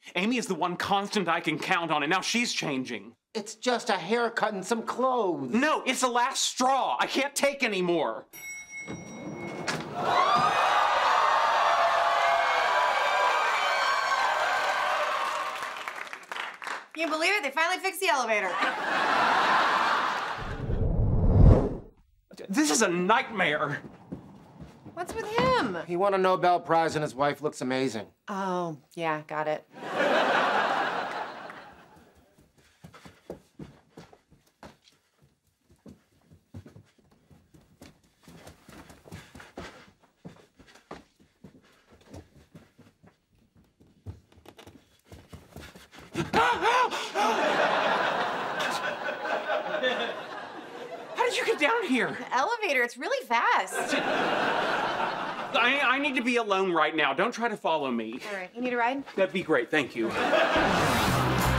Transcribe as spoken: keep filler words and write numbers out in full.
Amy is the one constant I can count on, and now she's changing. It's just a haircut and some clothes. No, it's the last straw. I can't take any more. Can you believe it? They finally fixed the elevator. This is a nightmare. What's with him? He won a Nobel Prize and his wife looks amazing. Oh, yeah, got it. How did you get down here? The elevator, it's really fast. I, I need to be alone right now. Don't try to follow me. All right, you need a ride? That'd be great, thank you.